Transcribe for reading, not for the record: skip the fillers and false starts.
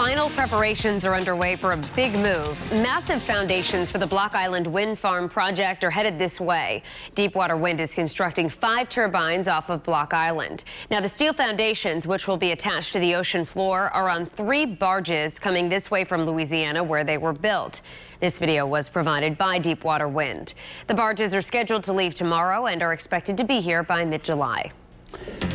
Final preparations are underway for a big move. Massive foundations for the Block Island wind farm project are headed this way. Deepwater Wind is constructing 5 turbines off of Block Island. Now, the steel foundations, which will be attached to the ocean floor, are on 3 barges coming this way from Louisiana, where they were built. This video was provided by Deepwater Wind. The barges are scheduled to leave tomorrow and are expected to be here by mid-July.